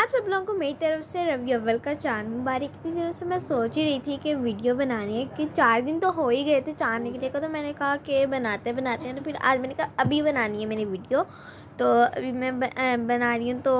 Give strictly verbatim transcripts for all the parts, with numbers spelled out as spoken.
आप सब लोगों को मेरी तरफ से रबी अव्वल का चांद मुबारक। इतनी दिनों से मैं सोच ही रही थी कि वीडियो बनानी है, कि चार दिन तो हो ही गए थे चांद निकले को, तो मैंने कहा कि बनाते बनाते हैं। तो फिर आज मैंने कहा अभी बनानी है मैंने वीडियो, तो अभी मैं बना रही हूँ। तो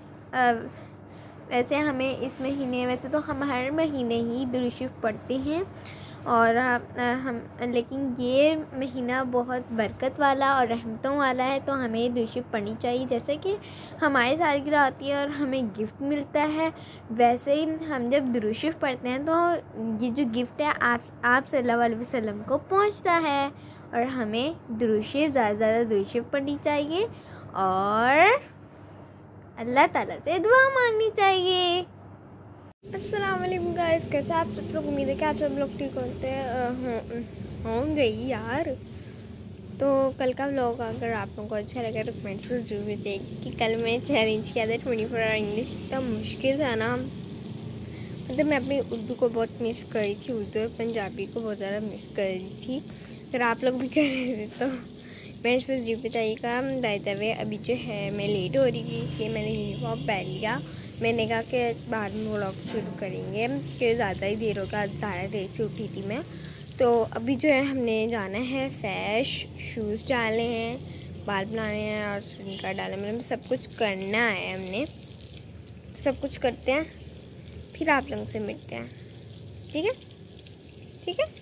वैसे हमें इस महीने, वैसे तो हम हर महीने ही दुरूद शरीफ पढ़ते हैं और हम, लेकिन ये महीना बहुत बरकत वाला और रहमतों वाला है, तो हमें दुरूद शरीफ पढ़नी चाहिए। जैसे कि हमारी सालगिरह आती है और हमें गिफ्ट मिलता है, वैसे ही हम जब दुरूद शरीफ पढ़ते हैं तो ये जो गिफ्ट है आप आप सल्लल्लाहु अलैहि वसल्लम को पहुंचता है। और हमें दुरूद शरीफ ज़्यादा से ज़्यादा दुरूद शरीफ पढ़नी चाहिए और अल्लाह ताला से दुआ मांगनी चाहिए। अस्सलाम वालेकुम गाइस, कैसे आप सब लोग? उम्मीद है कि आप सब लोग ठीक होते हैं होंगे ही यार। तो कल का व्लॉग अगर आप लोगों को अच्छा लगा तो कमेंट्स में जरूर दें कि कल मैं चैलेंज किया था ट्वेंटी फोर आवर इंग्लिश। इतना मुश्किल था ना, मतलब मैं अपनी उर्दू को बहुत मिस कर रही थी, उर्दू और पंजाबी को बहुत ज़्यादा मिस कर रही थी। अगर आप लोग भी कर रहे थे तो कमेंट्स में जरूर बताइएगा। बाय द वे अभी जो है मैं लेट हो रही थी, इसलिए मैंने यूनिफॉर्म पहन लिया। मैंने कहा कि बाद में व्लॉग शुरू करेंगे कि ज़्यादा ही देर होगा, ज़्यादा देर से उठी थी मैं। तो अभी जो है हमने जाना है सैश, शूज़ डालने हैं, बाल बनाने हैं और स्विंग का डालना, मतलब सब कुछ करना है हमने। सब कुछ करते हैं फिर आप लोगों से मिलते हैं, ठीक है? ठीक है,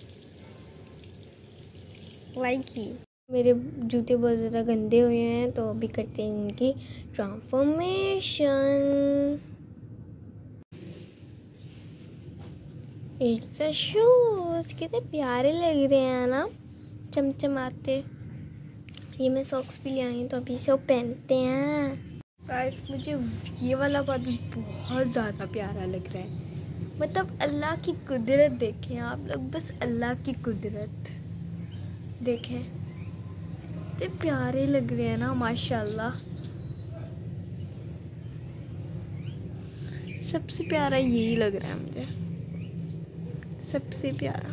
लाइक ही। मेरे जूते बहुत ज़्यादा गंदे हुए हैं, तो अभी करते हैं इनकी ट्रांसफॉर्मेशन। इट्स अ शूज़, कितने प्यारे लग रहे हैं ना, चमचमाते। ये मैं सॉक्स भी ले आई हूँ, तो अभी सब पहनते हैं। गाइस मुझे ये वाला बात बहुत ज़्यादा प्यारा लग रहा है, मतलब अल्लाह की कुदरत देखें आप लोग, बस अल्लाह की कुदरत देखें, इतने प्यारे लग रहे हैं ना माशाल्लाह। सबसे प्यारा यही लग रहा है मुझे, सबसे प्यारा।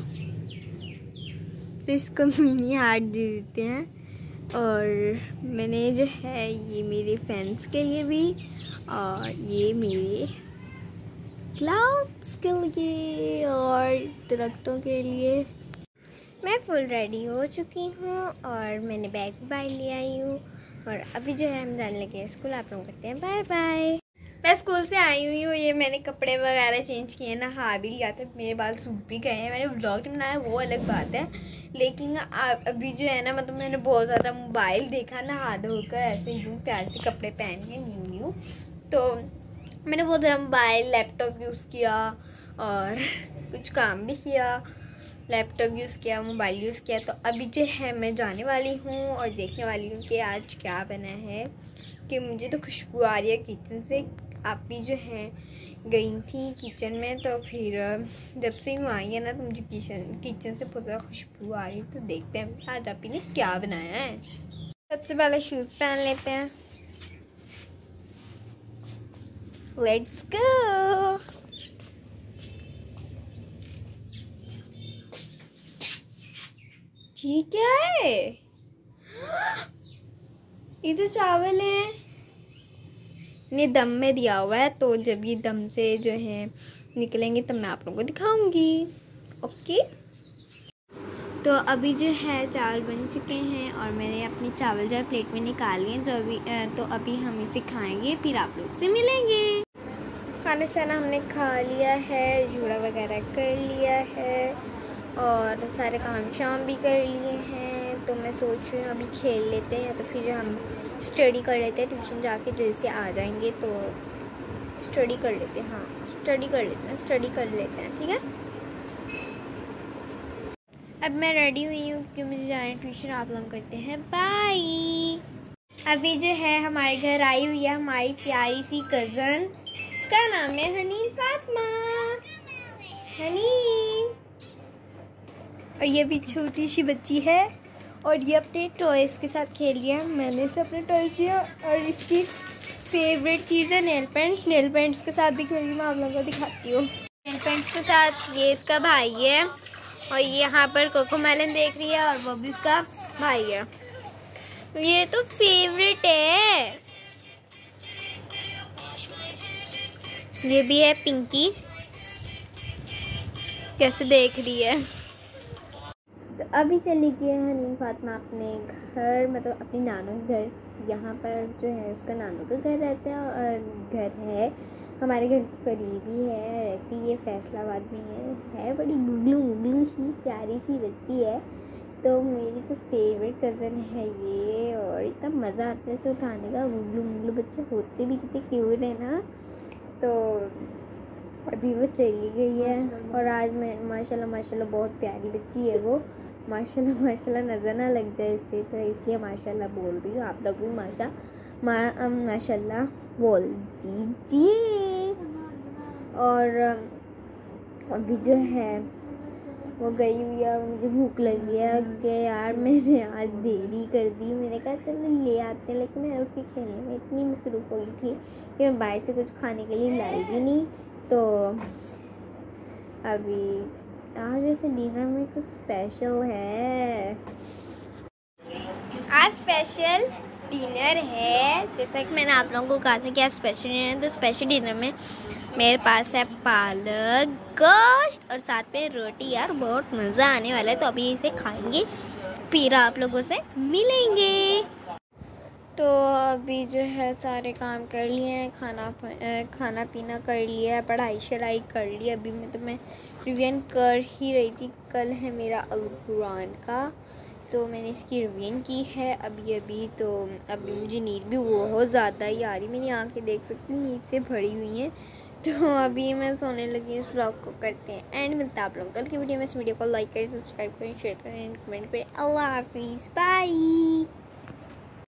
तो इसको मिनी हार्ट दे देते हैं। और मैंने जो है ये मेरे फैंस के लिए भी और ये मेरे क्लाउड्स के लिए और दरख्तों के लिए। मैं फुल रेडी हो चुकी हूँ और मैंने बैग बाय ले आई हूँ और अभी जो है हम जाने लगे स्कूल। आप लोग करते हैं बाय बाय। मैं स्कूल से आई हुई हूँ, ये मैंने कपड़े वगैरह चेंज किए, नहा भी लिया था, मेरे बाल सूख भी गए हैं। मैंने व्लॉग नहीं बनाया वो अलग बात है, लेकिन अभी जो है ना, मतलब मैंने बहुत ज़्यादा मोबाइल देखा, नहा धोकर ऐसे यूँ प्यार से कपड़े पहन के न्यू न्यू। तो मैंने बहुत ज़्यादा मोबाइल लैपटॉप यूज़ किया और कुछ काम भी किया, लैपटॉप यूज़ किया, मोबाइल यूज़ किया। तो अभी जो है मैं जाने वाली हूँ और देखने वाली हूँ कि आज क्या बना है, कि मुझे तो खुशबू आ रही है किचन से। आप भी जो है गई थी किचन में, तो फिर जब से मैं आई है ना, तो मुझे किचन किचन से बहुत ज़्यादा खुशबू आ रही है। तो देखते हैं आज आप ही ने क्या बनाया है। सबसे पहले शूज़ पहन लेते हैं, लेट्स गो। ये क्या है? ये तो चावल है, ने दम में दिया हुआ है, तो जब ये दम से जो है निकलेंगे तब मैं आप लोगों को दिखाऊंगी। ओके, तो अभी जो है चावल बन चुके हैं और मैंने अपनी चावल जो है प्लेट में निकाल लिए, जो अभी तो अभी हम इसे खाएंगे, फिर आप लोग से मिलेंगे। खाना शाना हमने खा लिया है, जूड़ा वगैरह कर लिया है और सारे काम शाम भी कर लिए हैं। तो मैं सोच रही हूँ अभी खेल लेते हैं, तो फिर हम स्टडी कर लेते हैं। ट्यूशन जाके जैसे आ जाएंगे तो स्टडी कर लेते हैं। हाँ स्टडी कर लेते हैं स्टडी कर लेते हैं ठीक है। अब मैं रेडी हुई हूँ क्योंकि मुझे जाना है ट्यूशन। आप लोग करते हैं बाय। अभी जो है हमारे घर आई हुई है हमारी प्यारी सी कज़न, इसका नाम है हनीन फातिमा, हनीन। और ये भी छोटी सी बच्ची है और ये अपने टॉयज़ के साथ खेल रही है। मैंने इसे अपने टॉयज़ दिया और इसकी फेवरेट चीज़ है नेल पेंट्स। नेल पेंट्स के साथ भी खेल रही, मैं आप लोगों को दिखाती हूँ। नेल पेंट्स के साथ ये इसका भाई है और ये यहाँ पर कोकोमेलन देख रही है और वो भी इसका भाई है। तो ये तो फेवरेट है। ये भी है पिंकी, कैसे देख रही है। तो अभी चली गई है हनीम फातिमा अपने घर, मतलब अपनी नानू के घर। यहाँ पर जो है उसका नानू का घर रहता है और घर है हमारे घर के करीब ही है, रहती है फैसलाबाद में है है बड़ी गुगलू मुगलू सी प्यारी सी बच्ची है। तो मेरी तो फेवरेट कज़न है ये, और इतना मज़ा आता है इसे उठाने का। गुगलू मुगलू बच्चे होते भी कितने क्यूट है ना। तो अभी वो चली गई है और आज मैं माशाल्लाह माशाल्लाह बहुत प्यारी बच्ची है वो। माशाल्लाह माशाल्लाह नज़र ना लग जाए इससे, तो इसलिए माशाल्लाह बोल रही हूँ। आप लोग भी माशा मा माशाल्लाह बोल दीजिए। और अभी जो है वो गई हुई है और मुझे भूख लगी है कि यार मैंने आज देरी कर दी। मैंने कहा चलो ले आते हैं, लेकिन मैं उसके खेलने में इतनी मसरूफ़ हो गई थी कि मैं बाहर से कुछ खाने के लिए लाई भी नहीं। तो अभी आज वैसे डिनर में कुछ स्पेशल है, आज स्पेशल डिनर है। जैसा कि मैंने आप लोगों को कहा था कि आज स्पेशल डिनर है, तो स्पेशल डिनर में मेरे पास है पालक गोश्त और साथ में रोटी। यार बहुत मज़ा आने वाला है। तो अभी इसे खाएंगे, फिर आप लोगों से मिलेंगे। तो अभी जो है सारे काम कर लिए हैं, खाना खाना पीना कर लिया है, पढ़ाई शढ़ाई कर ली। अभी मैं तो मैं रिवीजन कर ही रही थी। कल है मेरा अल कुरान का, तो मैंने इसकी रिवीजन की है अभी अभी। तो अभी मुझे नींद भी बहुत ज़्यादा ही आ रही, मेरी आंखें देख सकती हैं नींद से भरी हुई हैं। तो अभी मैं सोने लगी हूँ। इस व्लॉग को करते हैं एंड मिलता है आप लोगों कल की वीडियो में। इस वीडियो को लाइक करें, सब्सक्राइब करें, शेयर करें, कमेंट करें। अल्लाह हाफिज़, बाय।